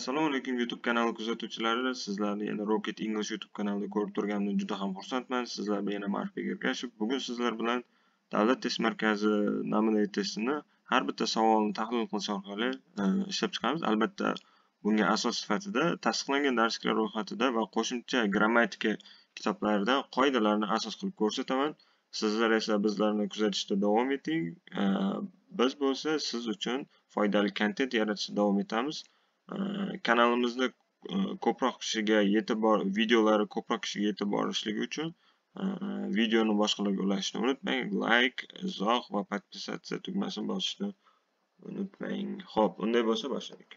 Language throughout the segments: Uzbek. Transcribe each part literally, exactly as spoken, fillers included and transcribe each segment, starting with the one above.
Assalomu alaykum YouTube kanali kuzatuvchilari. Sizlarni yana Rocket English YouTube kanalida ko'rib turganimdan juda ham xursandman. Sizlar bilan yana Ma'rifat Ergashev. Bugun sizlar bilan Davlat test markazi namunali testini har bitta savolni tahlil qilish orqali ishlab chiqamiz. Albatta, bunga asos sifatida tasdiqlangan darsliklar ro'yxatida va qo'shimcha grammatika kitoblarida qoidalarni asos qilib ko'rsataman. Sizlar esa bizlarni kuzatishda davom eting. Biz bo'lsa siz uchun foydali kontent yaratishda davom etamiz. Kanalimizni ko'proq kishiga yetib bor videolari ko'proq kishiga yetib borishligi uchun videoni boshqalarga ulashishni unutmang. Like, izoh va podpisatsiya tugmasini bosishni unutmang. Xo'p, unday bo'lsa boshladik.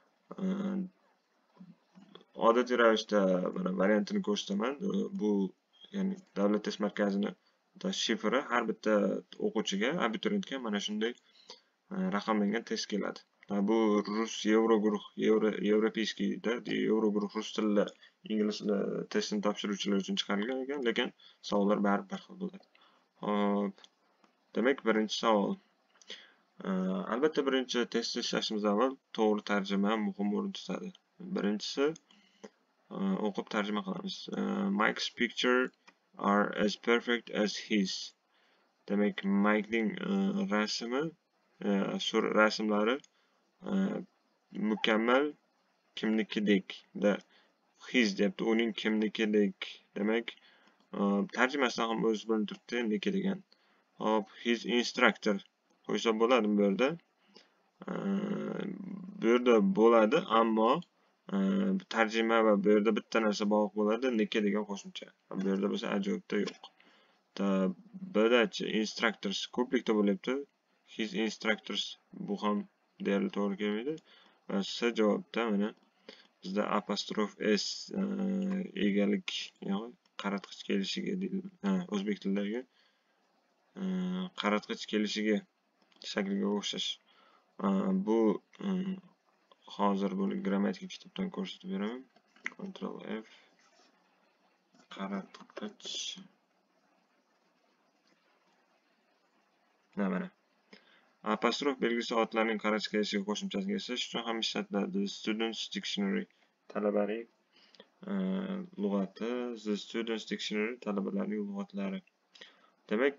Odatiy ravishda mana variantini ko'rsataman. Bu ya'ni davlat test markazini shifri har bitta o'quvchiga, abituriyentga mana shunday raqamlangan test keladi. Bu rus Euro guruh, Европейскийda, Euro guruh rus tilida, ingliz tilida testni topshiruvchilar uchun chiqarilgan ekan, lekin savollar baribir bir xil bo'ladi. Xo'p, demak, birinchi savol. Albatta, birinchi testni ishlashimiz avval to'g'ri tarjima muhim o'rin tutadi. Birinchisi o'qib tarjima qilamiz. Mike's picture are as perfect as his. Demak, Mike'ning rasmi, sur rasmlari mukammal kimnikidek da his deyapti, uning kimnikidek. Demak, tarjimasidan ham o'zi bilinib turibdi, niki degan. Hop, his instructor qo'ysa bo'ladimi bu yerda? Bu yerda bo'ladi, ammo tarjima va bu yerda bitta narsa bog'liq bo'ladi, niki degan qo'shimcha. Bu yerda bo'lsa ajoyibda yo'q. Bidachi instructors ko'plikda bo'lyapti. His instructors bu ham deyarli to'g'ri kelmaydi. Va S javobda mana bizda apostrof S egalik, ya'ni qaratqich kelishiga deyiladi. Ha, o'zbek tilidagi qaratqich kelishiga shakliga o'xshash. Bu hozir buni grammatika kitobdan ko'rsatib beraman. Ctrl F qaratqich. Mana apostrof belgisi otlarning qaratish kelishiga qo'shimchasiga esa shu ham ishlatiladi. Students Dictionary talabaning lug'ati, the Students Dictionary talabalarning lug'atlari. Demak,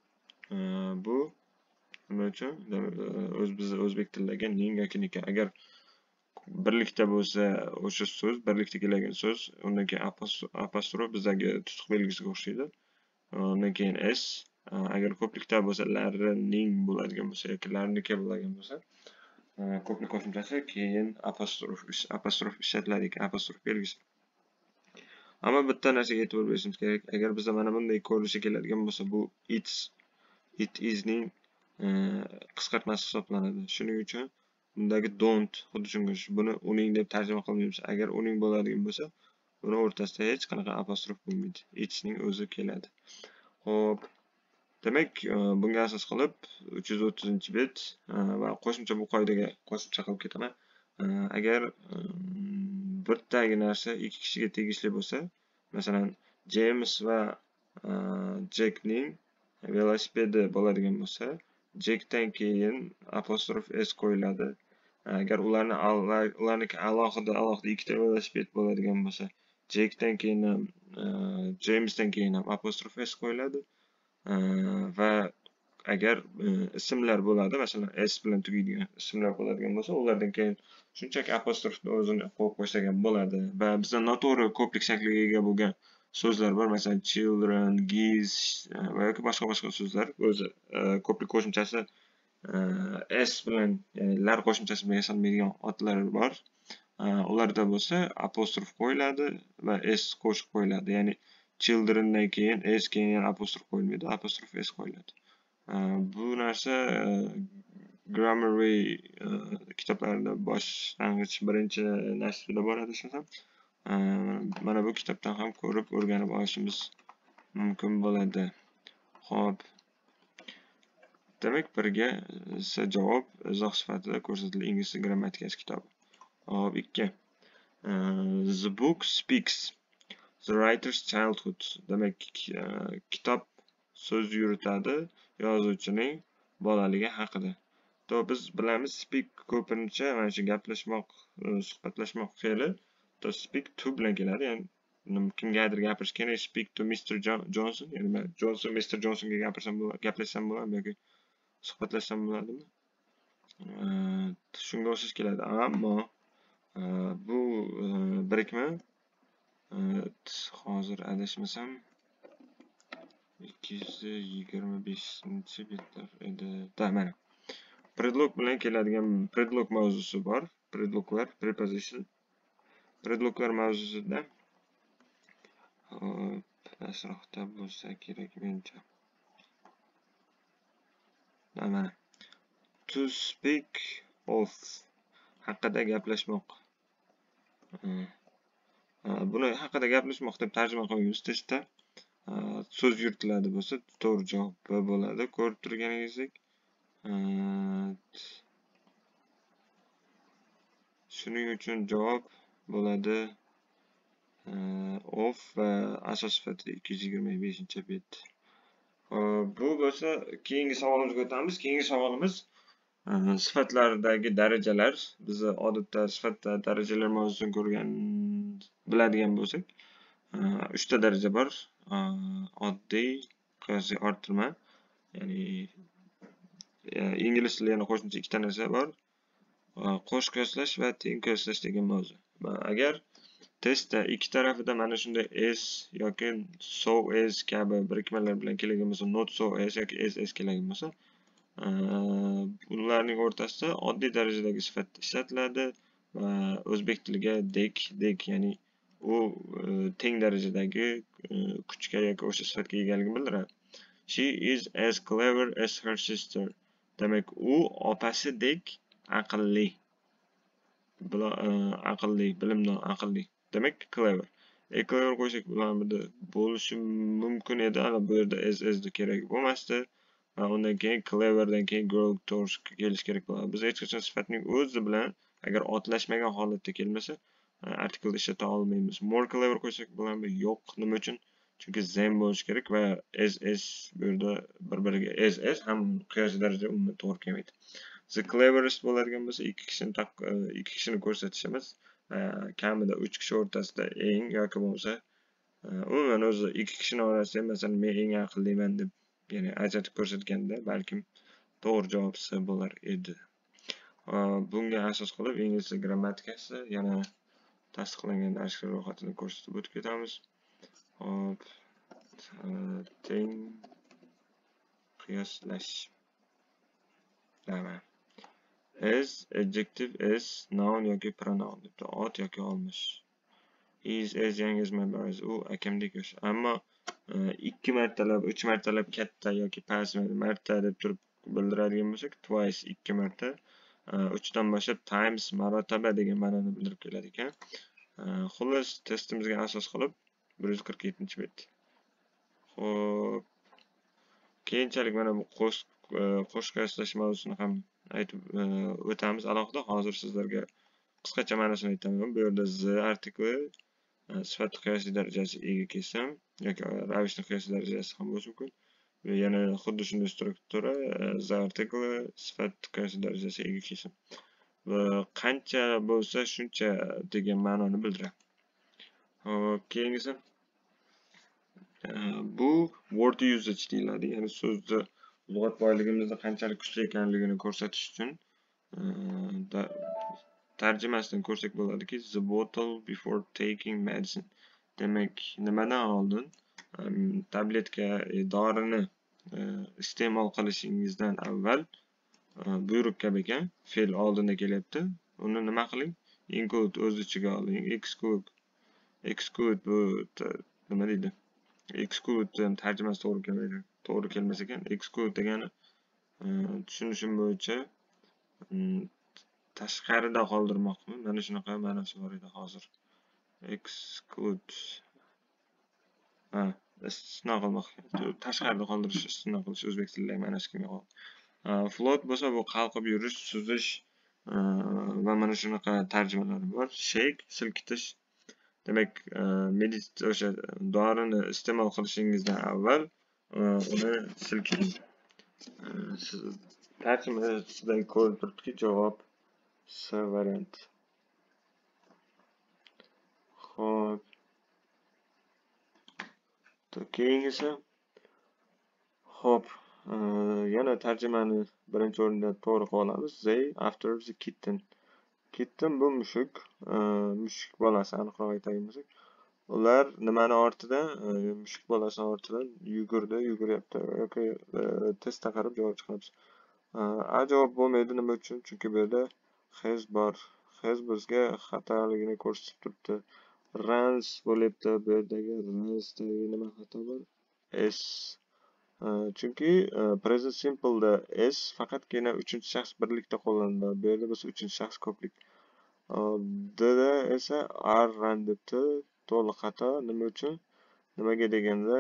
bu nima uchun? O'z bizda o'zbek tilidagi ning yoki nika. Agar birlikda bo'lsa, o'sha so'z birlikda kelgan so'z, undan keyin apostrof bizdagi tutuq belgisiga o'xshaydi. Undan keyin s. Agar ko'plikda bo'lsa, larning bo'ladigan bo'lsa yoki larniki bo'ladigan bo'lsa, ko'plik qo'shimchasi keyin apostrof apostrof ishlatiladi ekan, apostrof belgisi. Ammo bitta narsaga e'tibor berishimiz kerak. Agar bizda mana bunday ko'rinishga keladigan bo'lsa, bu it's it isning qisqartmasi hisoblanadi. Shuning uchun bundagi don't xuddi shunga buni uning deb tarjima qilmaymiz. Agar uning bo'ladigan bo'lsa, buni o'rtasida hech qanaqa apostrof bo'lmaydi. It'sning o'zi keladi. Xo'p, demak, bunga asos qilib uch yuz o'ttizinchi bet va qo'shimcha bu qoidaga qo'shimcha qilib ketaman. Agar birdagi narsa ikki kishiga tegishli bo'lsa, masalan, James va Jackning velosipedi bo'ladigan bo'lsa, Jackdan keyin apostrof s qo'yiladi. Agar ularni ularniki alohida alohida ikkita velosiped bo'ladigan bo'lsa, Jackdan keyin ham Jamesdan keyin ham apostrof s qo'yiladi. Va agar ismlar bo'ladi, masalan s bilan tugaydigan ismlar bo'ladigan bo'lsa, ulardan keyin shunchaki apostrofni o'zini qo'yib qo'ysagan bo'ladi. Va bizda noto'g'ri ko'plik shakliga ega bo'lgan so'zlar bor, masalan children, geese va yoki boshqa boshqa so'zlar o'zi ko'plik qo'shimchasi s bilan, ya'ni lar qo'shimchasi bilan yasalmaydigan otlar bor. Ularda bo'lsa apostrof qo'yiladi va s qo'shib qo'yiladi. Ya'ni childrendan keyin s keyin yana apostrof qo'yilmaydi, apostrof s qo'yiladi. Bu narsa Grammarly kitoblarida boshlang'ich birinchi nashrida bor adashmasam. Mana bu kitobdan ham ko'rib o'rganib olishimiz mumkin bo'ladi. Xo'p. Demak, birga esa javob izoh sifatida ko'rsatilgan ingliz grammatikasi kitobi. Hop, ikki. The book speaks the writer's childhood. Demak, kitob so'z yuritadi yozuvchining bolaligi haqida. To biz bilamiz speak ko'pincha mana shu gaplashmoq, suhbatlashmoq fe'li to speak to bilan keladi. Ya'ni kimgadir gapirish kerak, speak to mister Johnson, ya'ni men Johnson mister Johnsonga gapirsam bo'ladi, gaplashsam bo'ladimi yoki suhbatlashsam bo'ladimi? Shunga o'xshash keladi. Ammo bu birikma hozir adashmasam ikki yuz yigirma beshinchi betlar edi. Da, mana predlog bilan keladigan predlog mavzusi bor. Predloglar, preposition. Predloglar mavzusida hop, pastroqda bo'lsa kerak mencha. Mana to speak of haqida gaplashmoq. Buni haqida gaplashmoq deb tarjima qilamiz testda. So'z yuritiladi bo'lsa, to'g'ri javob B bo'ladi. Ko'rib turganingizdek, shuning uchun javob bo'ladi of va asos sifati ikki yuz yigirma beshinchi bet. Bu bo'lsa, keyingi savolimizga o'tamiz. Keyingi savolimiz sifatlardagi darajalar. Biz odatda sifatda darajalar mavzusini ko'rgan biladigan bo'lsak, uchta daraja bor. Oddiy, qiyosiy orttirma, ya'ni ingliz tilida qo'shimcha ikkita narsa bor. Qo'sh qiyoslash va teng qiyoslash degan mavzu. Agar testda ikki tarafida mana shunday as yoki so as kabi birikmalar bilan kelgan bo'lsa, not so as yoki as as kelgan bo'lsa, ularning o'rtasida oddiy darajadagi sifat ishlatiladi va o'zbek tiliga dek, dek, ya'ni u teng darajadagi kuchga yoki o'sha sifatga egaligini bildiradi. She is as clever as her sister. Demak, u opasidek aqlli. Aqlli, bilimdon, aqlli. Demak, clever. E clever qo'ysak bularni bo'lishi mumkin edi, ana bu yerda as as kerak bo'lmasdi. Va undan keyin cleverdan keyin girl to'g'ri kelish kerak bo'ladi. Biz hech qachon sifatning o'zi bilan agar otlashmagan holatda kelmasa, artikel ishlata olmaymiz. More clever qo'ysak bo'ladimi? Yo'q. Nima uchun? Chunki them bo'lish kerak va as as bu yerda bir-biriga as as ham qiyosiy darajada umuman to'g'ri kelmaydi. The cleverest bo'ladigan bo'lsa, ikki kishini ikki kishini ko'rsatish emas, kamida uch kishi o'rtasida eng yoki bo'lmasa, umuman o'zi ikki kishini orasida, masalan, men eng aqlliman deb, ya'ni ajratib ko'rsatganda, balkim to'g'ri javob C bo'lar edi. Bunga asos qilib ingliz tili grammatikasi yana tasdiqlangan darslar ro'yxatini ko'rsatib o'tib ketamiz. Hop, teng qiyoslash. Mana as adjective, as noun yoki pronoun debdi, ot yoki olmish. Is as young as my brother. U akamdek yosh. Ammo ikki martalab, uch martalab katta yoki past marta deb turib bildiradigan bo'lsak, twice ikki marta, uchdan boshlab times marotaba degan ma'noni bildirib keladi ekan. Xullas, testimizga asos qilib bir yuz qirq yettinchi bet. Xo'p, keyinchalik mana bu qo'sh qo'sh qiyoslash mavzusini ham aytib o'tamiz alohida. Hozir sizlarga qisqacha ma'nosini aytaman. Bu yerda z artikli sifat qiyosiy darajasi ega kelsin yoki ravishni qiyosiy darajasi ham bo'lishi mumkin. Yana xuddi shunday struktura z artikli sifat qiyosiy darajasi ega kelsin. Va qancha bo'lsa shuncha degan ma'noni bildiradi. Hop, keyingisi bu word usage deyiladi. Ya'ni so'zni lug'at boyligimizni qanchalik kuchli ekanligini ko'rsatish uchun tarjimasidan ko'rsak bo'ladiki, the bottle before taking medicine. Demak, nimadan oldin tabletka dorini iste'mol qilishingizdan avval buyruq kabi ekan, fe'l oldinda kelyapti. Uni nima qiling? Include o'z ichiga oling. Exclude. Exclude bu nima deydi? Exclude tarjimasi to'g'ri kelmaydi. To'g'ri kelmas ekan. Exclude degani tushunishim bo'yicha tashqarida qoldirmoqmi? Mana shunaqa ma'nosi bor edi hozir. Exclude. Ha, istisno qilmoq. Tashqarida qoldirish, istisno qilish o'zbek tilidagi ma'nosi kelmay qoldi. Float bo'lsa bu qalqib yurish, suzish va mana shunaqa tarjimalari bor. Shake, silkitish. Demak, meditsiya o'sha dorini iste'mol qilishingizdan avval uni silkiting. tarjimasidagi ko'rinib turibdiki, javob C variant. Xo'p. Keyingisi. Xo'p, yana tarjimani birinchi o'rinda to'g'ri qilib olamiz. They after the kitten. Kitten bu mushuk, mushuk bolasi aniqroq aytadigan bo'lsak. Ular nimani ortidan, mushuk bolasi ortidan yugurdi, yuguryapti yoki testdan qarab javob chiqaramiz. A javob bo'lmaydi, nima uchun? Chunki bu yerda has bor. Has bizga xatoligini ko'rsatib turibdi. Runs bo'lyapti, bu yerdagi runsdagi nima xato bor? S. Chunki present simple da s faqatgina uchinchi shaxs birlikda qo'llaniladi. Bu yerda biz uchinchi shaxs ko'plik. D da esa are run debdi. To'liq xato. Nima uchun? Nimaga deganda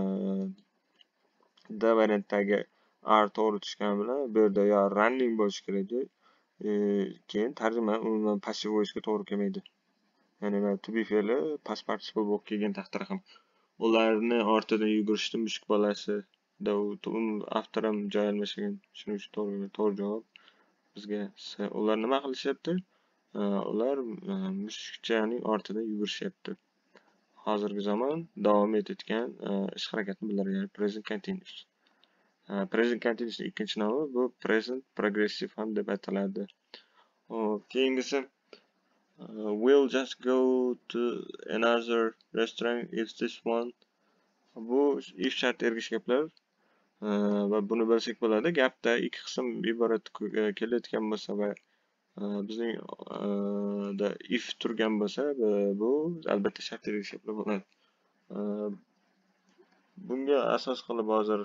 D variantdagi are to'g'ri tushgani bilan bu yerda yo running bo'lishi kerak edi. Keyin tarjima umuman passive voice'ga to'g'ri kelmaydi. Ya'ni to be fe'li past participle bo'lib kelgan taqdirda ham ularni ortidan yugurishdi mushuk bolasi da after ham joy almashgan. Shuning uchun to'g'ri to'g'ri javob bizga ular nima qilishyapti? Ular mushukchaning ortidan yugurishyapti. Hozirgi zamon davom etayotgan ish harakatni bildiradi, present continuous. Present continuous ikkinchi nomi bu present progressive ham deb ataladi. Keyingisi we'll just go to another restaurant if this one. Bu if shart ergish gaplar va buni bilsak bo'ladi. Gapda ikki qism iborat kelayotgan bo'lsa va bizning da if turgan bo'lsa, bu albatta shart ergish gaplar bo'ladi. Bunga asos qilib hozir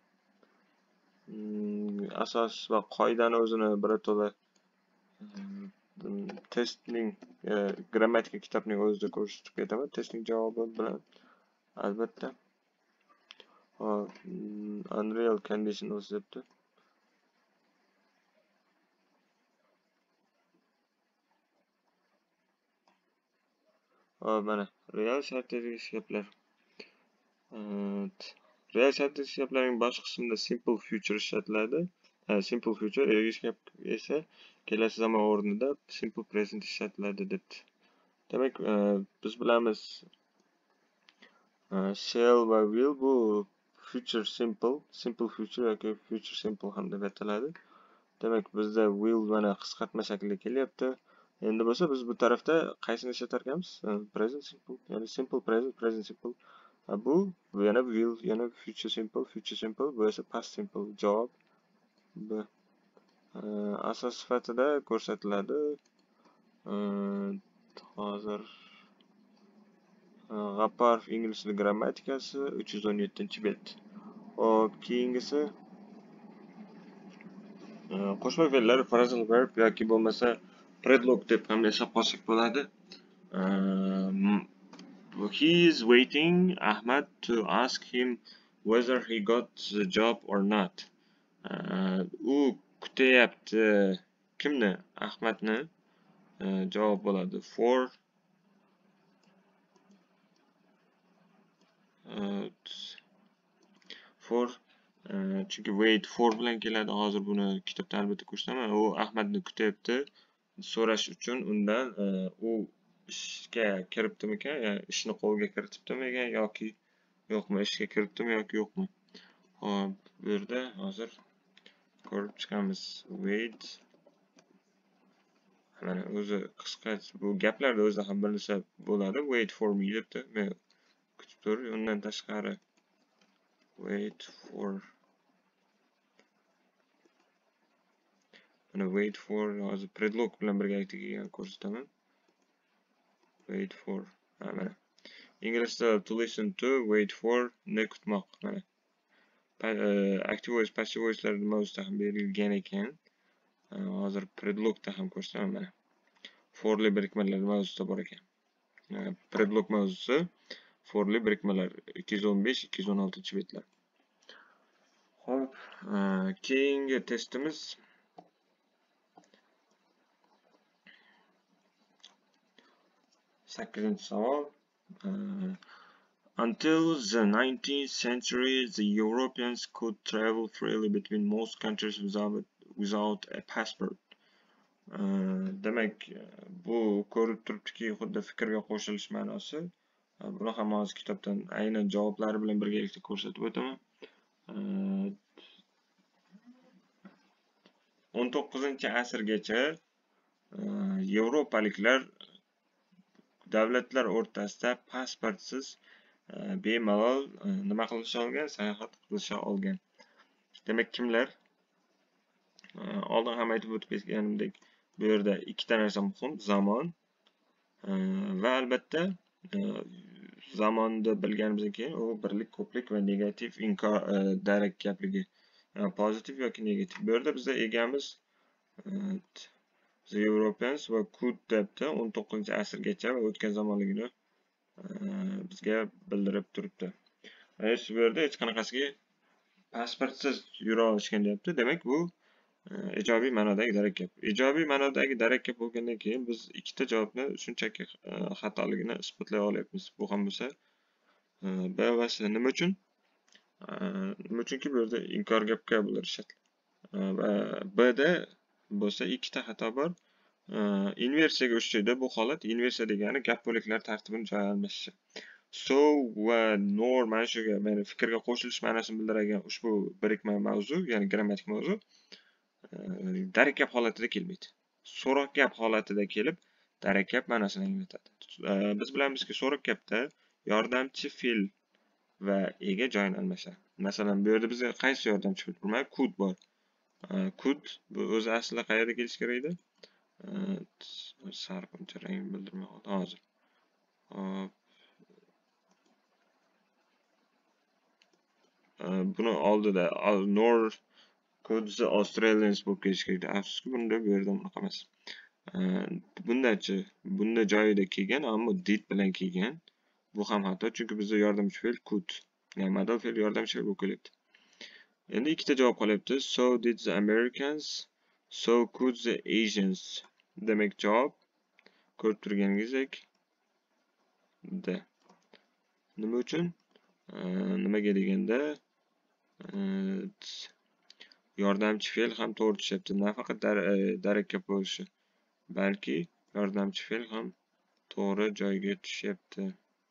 asos va qoidani o'zini birato'la testning grammatika kitobining o'zida ko'rsatib ketaman. Testning javobi bilan albatta unreal conditionals debdi. Mana real shart ergish gaplar. Real shart ergish gaplarning bosh qismida simple future ishlatiladi. Simple future ergish gap esa kelasi zamon o'rnida simple present ishlatiladi debdi. Demak, biz bilamiz shall va will bu future simple, simple future yoki future simple ham deb ataladi. Demak, bizda will mana qisqartma shaklida kelyapti. Endi bo'lsa biz bu tarafda qaysini ishlatar ekanmiz? Present simple, ya'ni simple present, present simple. Bu yana will, yana future simple, future simple, bu esa past simple. Javob B. Asos sifatida ko'rsatiladi. Hozir G'apparov ingliz tili grammatikasi uch yuz o'n yettinchi bet. Hop, keyingisi qo'shma fe'llar, phrasal verb yoki bo'lmasa predlog deb ham hisob qilsak bo'ladi. He is waiting Ahmad to ask him whether he got the job or not. U kutyapti kimni? Ahmadni. Javob bo'ladi for for chunki wait for bilan keladi. Hozir buni kitobda albatta ko'rsataman. U Ahmadni kutyapti so'rash uchun undan u ishga kiribdimikan, ya'ni ishni qo'lga kiritibdimikan yoki yo'qmi, ishga kiribdimi yoki yo'qmi. Hop, bu yerda hozir ko'rib chiqamiz. Wait. Mana o'zi qisqa bu gaplarda o'zi ham bilinsa bo'ladi. Wait for me debdi. Men kutib tur. Undan tashqari wait for mana wait for hozir predlog bilan birga aytilgan ko'rsataman. Wait for mana inglizda to listen to, wait for ne kutmoq. Mana active voice, passive voice'lar mavzuda ham berilgan ekan. Hozir predlogda ham ko'rsataman mana. Forli birikmalar mavzuda bor ekan. Predlog mavzusi forli birikmalar ikki yuz o'n besh ikki yuz o'n oltinchi betlar. Xo'p, keyingi testimiz sakkizinchi savol. Until the nineteenth century, the Europeans could travel freely between most countries without without a passport. Demak, bu ko'rib turibdiki, xuddi fikrga qo'shilish ma'nosi. Buni ham hozir kitobdan aynan javoblari bilan birgalikda ko'rsatib o'taman. o'n to'qqizinchi asrgacha yevropaliklar davlatlar o'rtasida pasportsiz bemalol nima qilisha olgan, sayohat qilisha olgan. Demak, kimlar? Oldin ham aytib o'tib ketganimdek, bu yerda ikkita narsa muhim: zamon va albatta zamonni bilganimizdan keyin u birlik, ko'plik va negativ inkor darakkabligi, pozitiv yoki negativ. Bu yerda bizda egamiz The Europeans va could debdi o'n to'qqizinchi asrgacha va o'tgan zamonligini bizga bildirib turibdi. Hech bu yerda hech qanaqasiga pasportsiz yura olishgan deyapti. Demak, bu ijobiy ma'nodagi darakkab. Ijobiy ma'nodagi darakkab bo'lgandan keyin biz ikkita javobni shunchaki xatoligini isbotlay olyapmiz. Bu ham bo'lsa B va C. Nima uchun? Nima uchunki bu yerda inkor gapga bildirishadi. Va B da bo'lsa ikkita xato bor. Inversiyaga uchraydi. Bu holat inversiya degani gap bo'laklari tartibini joy almashishi. So va nor mana shuga, meni fikrga qo'shilish ma'nosini bildiradigan ushbu birikma mavzu, ya'ni grammatik mavzu darakkab holatida kelmaydi. So'roq gap holatida kelib, darakkab ma'nosini anglatadi. Biz bilamizki, so'roq gapda yordamchi fe'l va ega joyini almashadi. Masalan, bu yerda bizga qaysi yordamchi fe'l bor? Could bor. Could bu o'zi aslida qayerda kelish kerak edi? Sariq uncha rang bildirmayapti hozir. Buni oldida nor could the Australians bo'lib kelish kerak. Afsuski, bunda bu yerda bunaqa emas. Bundachi, bunda joyida kelgan, ammo did bilan kelgan. Bu ham xato, chunki bizda yordamchi fe'l could, ya'ni modal fe'l yordamchi fe'l bo'lib kelyapti. Endi ikkita javob qolyapti. So did the Americans, so could the Asians. Demak, javob ko'rib turganingizdek D. Nima uchun? Nimaga deganda yordamchi fe'l ham to'g'ri tushyapti. Nafaqat darakkab bo'lishi, balki yordamchi fe'l ham to'g'ri joyga tushyapti.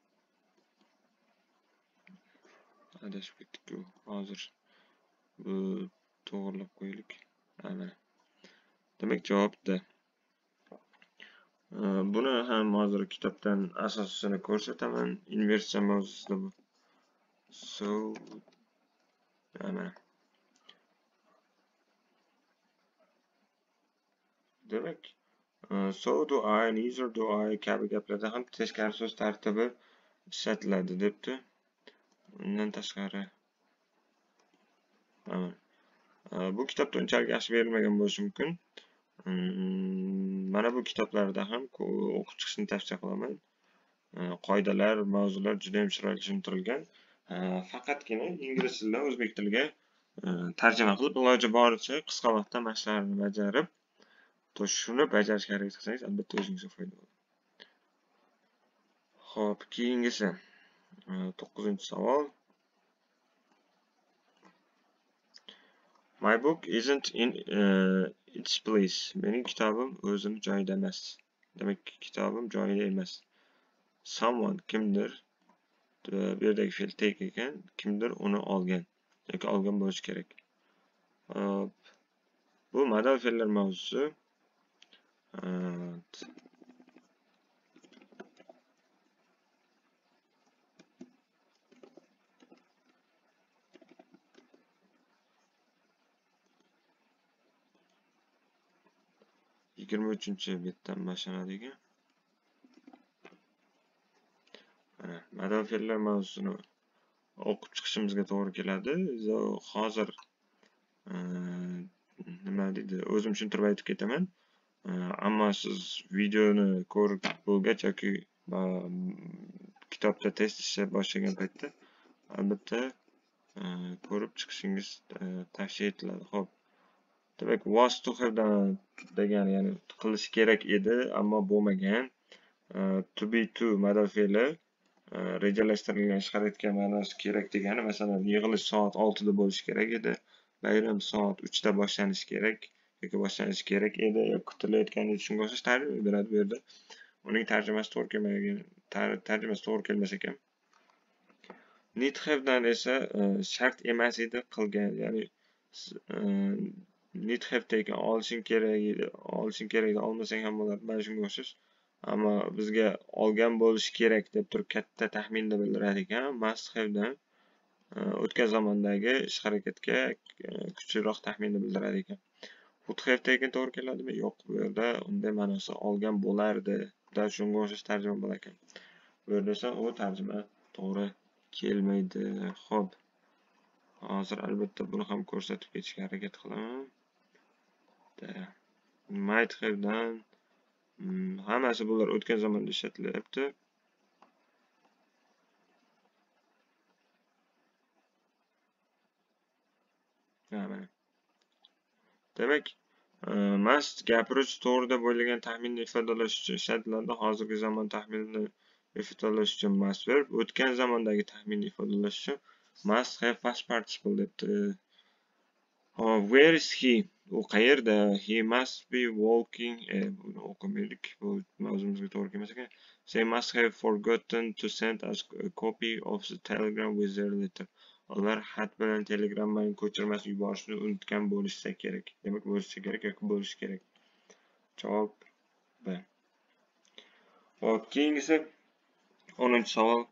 Adashib ketdik-ku. Hozir bu to'g'rilab qo'yaylik. Mana. Demak, javob D. Buni ham hozir kitobdan asosini ko'rsataman. Inversiya mavzusida bu. So mana. Demak, so do I, neither do I kabi gaplarda ham teskari so'z tartibi ishlatiladi debdi. Undan tashqari bu kitobda unchalik yaxshi berilmagan bo'lishi mumkin. Mana bu kitoblarda ham o'qib chiqishni tavsiya qilaman. Qoidalar, mavzular juda ham chiroyli tushuntirilgan. Faqatgina ingliz tilidan o'zbek tiliga tarjima qilib, iloji boricha qisqa vaqtda mashqlarni bajarib, shuni bajarishga harakat qilsangiz, albatta o'zingizga foyda bo'ladi. Xo'p, keyingisi to'qqizinchi savol. My book isn't in uh, its place. Mening kitobim o'zini joyida emas. Demak, kitobim joyida emas. Someone, kimdir, bu yerdagi fe'l take ekan, kimdir uni olgan yoki olgan bo'lishi kerak. Bu modal fe'llar mavzusi. yigirma uchinchi betdan boshlanadi. Mana modal fe'llar mavzusini o'qib chiqishimizga to'g'ri keladi. Hozir nima deydi, o'zim tushuntirib aytib ketaman. Ammo siz videoni ko'rib bo'lgach yoki kitobda test ishlab boshlagan paytda albatta ko'rib chiqishingiz tavsiya etiladi. Xo'p. Demak, was to have degani, ya'ni qilish kerak edi, ammo bo'lmagan. To be to modal fe'li rejalashtirilgan ish harakatga ma'nosi kerak degani, masalan, yig'ilish soat oltida bo'lishi kerak edi, bayram soat uchda boshlanishi kerak yoki boshlanishi kerak edi, kutilayotganda shunga o'xshash tarjima beradi bu yerda. Uning tarjimasi to'g'ri kelmagan, tarjimasi to'g'ri kelmas ekan. Need have'dan esa shart emas edi qilgan, ya'ni need have taken olishing kerak edi, olishing kerak edi, olmasang ham bo'ladi, mana shunga o'xshash. Ammo bizga olgan bo'lishi kerak deb turib katta taxminni bildiradi ekan. Must have'dan o'tgan zamondagi ish harakatga kuchliroq taxminni bildiradi ekan. Would have taken to'g'ri keladimi? Yo'q, bu yerda unday ma'nosi olgan bo'lardi. Da shunga o'xshash tarjima bo'lar ekan. Bu yerda esa u tarjima to'g'ri kelmaydi. Xo'p. Hozir albatta buni ham ko'rsatib ketishga harakat qilaman. Might have'dan hammasi bular o'tgan zamonda ishlatilyapti. Demak, must gapirish to'g'rida bo'lgan taxminni ifodalash uchun ishlatiladi. Hozirgi zamon taxminini ifodalash uchun must verb, o'tgan zamondagi taxminni ifodalash uchun must have past participle debdi. Where is he? U qayerda? He must be walking. Buni o'qimaylik, bu mavzumizga to'g'ri kelmas ekan. They must have forgotten to send us a copy of the telegram with their letter. Ular xat bilan telegrammaning ko'chirmasini yuborishni unutgan bo'lishsa kerak. Demak, bo'lishsa kerak yoki bo'lishi kerak. Javob B. Hop, keyingisi o'ninchi savol.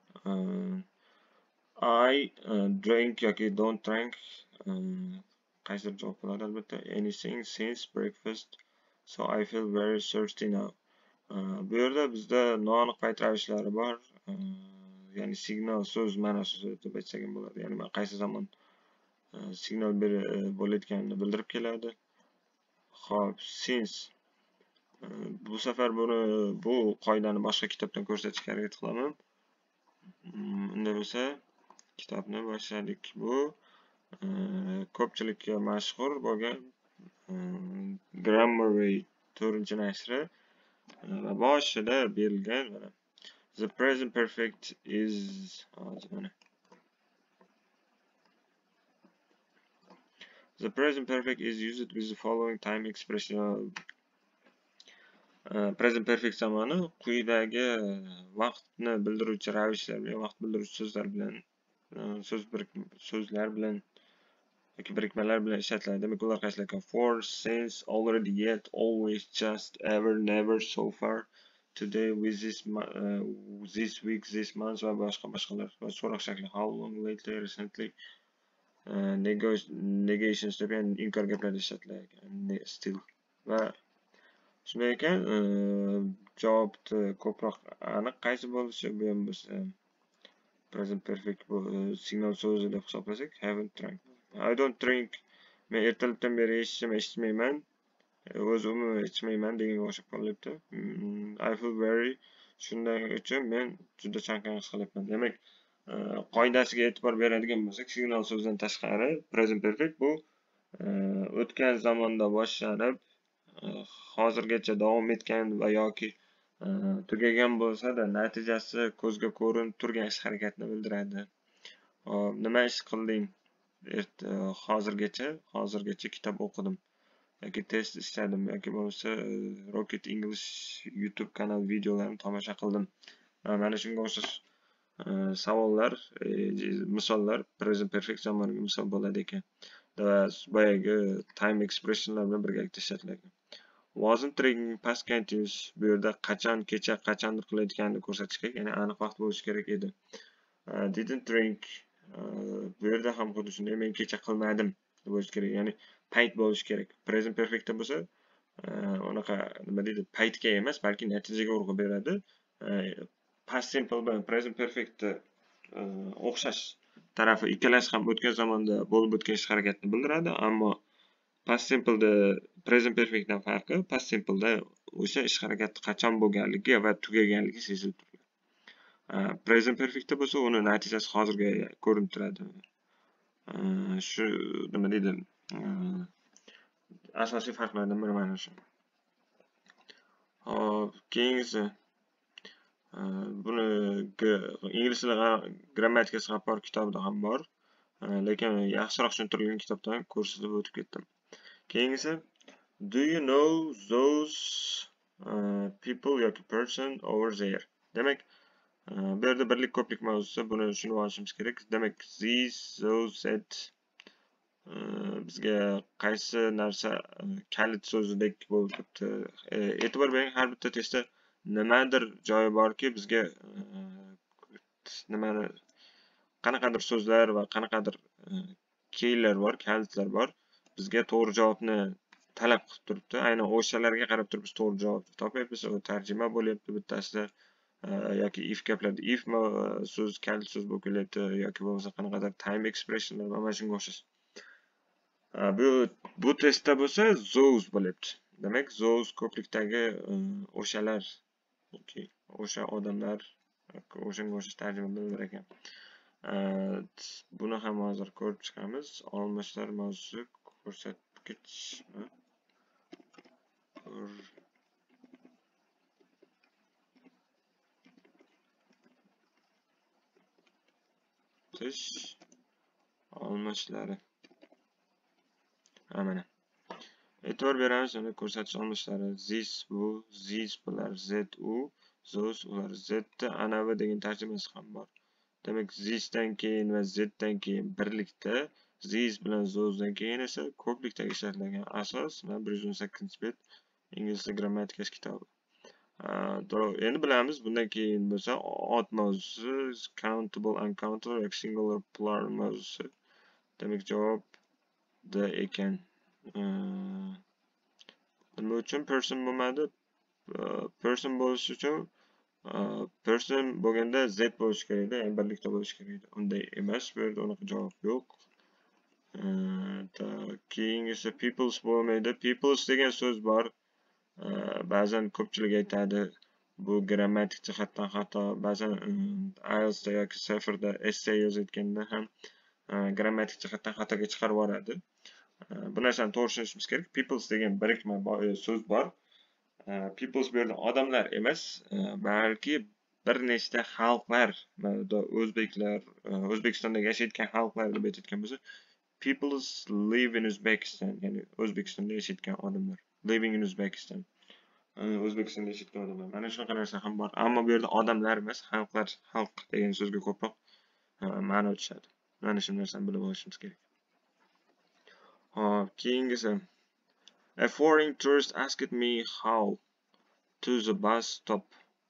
I drink yoki don't drink. Qaysidir javob bo'ladi albatta. Anything since breakfast, so I feel very thirsty now. Bu yerda bizda noaniq payt ravishlari bor. Ya'ni signal so'z ma'nosida deb aytsak ham bo'ladi. Ya'ni qaysi zamon signal bo'layotganini bildirib keladi. Xo'p, since bu safar buni bu qoidani boshqa kitobdan ko'rsatishga harakat qilaman. Unda bo'lsa kitobni boshladik. Bu ko'pchilikka mashhur bo'lgan Grammarly to'rtinchi nashri va boshida berilgan mana the present perfect is the present perfect is used with the following time expression. Present perfect zamoni quyidagi vaqtni bildiruvchi ravishlar bilan, vaqt bildiruvchi so'zlar bilan, so'z so'zlar bilan yoki birikmalar bilan ishlatiladi. Demak, ular qaysilar ekan? For, since, already, yet, always, just, ever, never, so far, today, with this, uh, this week, this month va boshqa boshqalar. Va so'roq shakli how long, lately, recently, uh, negations deb ham inkor gaplarda ishlatiladi. Still va shunday ekan, javobni ko'proq aniq qaysi bo'lishi bu ham bo'lsa present perfect signal so'zi deb hisoblasak, haven't drank. I don't drink. Men ertalabdan beri eshitishim eshitmayman. O'z umuman ichmayman deganga o'xshab qolyapti. I feel very shunday uchun men juda chanqoq his qilyapman. Demak, qoidasiga e'tibor beradigan bo'lsak, signal so'zidan tashqari present perfect bu o'tgan zamonda boshlanib hozirgacha davom etgan va yoki tugagan bo'lsa-da natijasi ko'zga ko'rinib turgan ish harakatni bildiradi. Hop, nima ish qilding? Hozirgacha, hozirgacha kitob o'qidim yoki test ishladim yoki bo'lmasa Rocket English YouTube kanal videolarini tomosha qildim. Mana shunga o'xshash savollar, misollar present perfect zamoniga misol bo'ladi ekan. Va boyagi time expressionlar bilan birgalikda ishlatiladi. Wasn't drinking past continuous bu yerda qachon kecha qachondir qilayotganini ko'rsatish kerak, ya'ni aniq vaqt bo'lishi kerak edi. Didn't drink bu yerda ham xuddi shunday, men kecha qilmadim deb bo'lishi kerak, ya'ni payt bo'lishi kerak. Present perfectda bo'lsa, unaqa nima deydi, paytga emas, balki natijaga urg'u beradi. Past simple bilan present perfectda o'xshash tarafi ikkalasi ham o'tgan zamonda bo'lib o'tgan ish harakatni bildiradi, ammo past simpleda present perfectdan farqi, past simpleda o'sha ish harakati qachon bo'lganligi va tugaganligi sezilib turadi. Present perfectda bo'lsa, uni natijasi hozirga ko'rinib turadi. Shu nima deydi? Asosiy farqlardan biri mana shu. Hop, keyingisi buni ingliz tili grammatikasi xapor kitobida ham bor. lekin yaxshiroq tushuntirilgan kitobdan ko'rsatib o'tib ketdim. Keyingisi, do you know those uh, people yoki person over there? Demak, uh, bu yerda birlik ko'plik mavzusi, buni tushunib olishimiz kerak. Demak, these, those, that uh, bizga qaysi narsa uh, kalit so'zidek bo'lib turibdi. Uh, e'tibor bering, har bitta testda nimadir joyi borki, bizga uh, nimani qanaqadir so'zlar va qanaqadir keylar bor, kalitlar bor. Bizga to'g'ri javobni talab qilib turibdi. Aynan o'shalarga qarab turib biz to'g'ri javobni topyapmiz. U tarjima bo'lyapti bittasida yoki if gaplarda if so'z kalit so'z bo'lib kelyapti yoki bo'lmasa qanaqadir time expressionlar va mana shunga o'xshash. Bu bu testda bo'lsa those bo'lyapti. Demak, those ko'plikdagi o'shalar yoki o'sha odamlar o'shanga o'xshash tarjima bilar ekan. Buni ham hozir ko'rib chiqamiz. Olmishlar mavzusi ko'rsatgich ko'rsatish olmishlari. Mana. E'tibor beramiz, uni ko'rsatish olmishlari. This, bu, these bular, that, u, those, ular, that, anavi degan tarjimasi ham bor. Demak, thisdan keyin va zdan keyin birlikda, this bilan thosedan keyin esa ko'plikdagi ishlatilgan asos va bir yuz o'n sakkizinchi bet ingliz tili grammatikasi kitobi. Endi bilamiz, bundan keyin bo'lsa odd mavzusi, countable, uncountable yoki singular, plural mavzusi. Demak, javob da ekan. Nima uchun person bo'lmadi? Person bo'lishi uchun person bo'lganda z bo'lishi kerak edi, ya'ni birlikda bo'lishi kerak edi. Unday emas, bu yerda unaqa javob yo'q. Keyingisi peoples bo'lmaydi. Peoples degan so'z bor. Ba'zan ko'pchilik aytadi, bu grammatik jihatdan xato. Ba'zan I E L T S da yoki Saferda essay yozayotganda ham grammatik jihatdan xatoga chiqarib yuboradi. Bu narsani to'g'ri tushunishimiz kerak. Peoples degan birikma so'z bor. Peoples bu yerda odamlar emas, balki bir nechta xalqlar, o'zbeklar, O'zbekistonda yashayotgan xalqlar deb aytayotgan bo'lsa, peoples live in Uzbekistan, ya'ni O'zbekistonda yashayotgan odamlar. Living in Uzbekistan. O'zbekistonda yashayotgan odamlar. Mana shunaqa narsa ham bor. Ammo bu yerda odamlar emas, xalqlar, xalq degan so'zga ko'proq ma'no tushadi. Mana shu narsani bilib olishimiz kerak. Hop, keyingisi. A foreign tourist asked me how to the bus stop.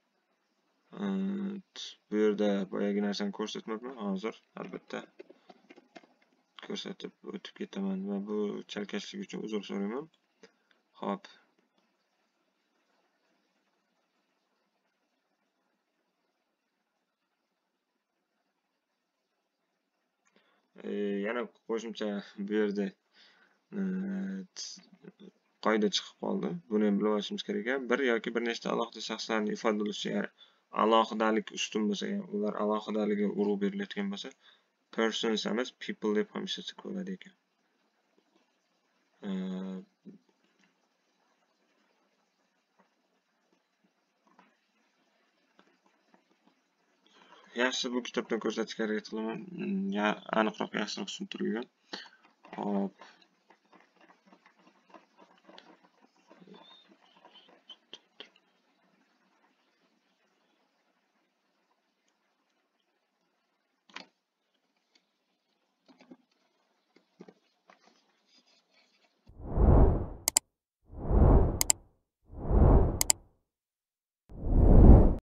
Bu yerda boyagi narsani ko'rsatmayman, hozir albatta ko'rsatib o'tib ketaman va bu chalkashlik uchun uzr so'rayman. Hop. Yana qo'shimcha bu yerda qoida chiqib qoldi. Buni ham bilib olishimiz kerak ekan. Bir yoki bir nechta alohida shaxslarni ifodalovchi, ya'ni alohidalik ustun bo'lsa, ya'ni ular alohidaligi urg'u berilayotgan bo'lsa, persons emas, people deb ham ishlasak bo'ladi ekan. Yaxshi, bu kitobdan ko'rsatishga harakat qilaman. Aniqroq, yaxshiroq tushuntirilgan. Hop.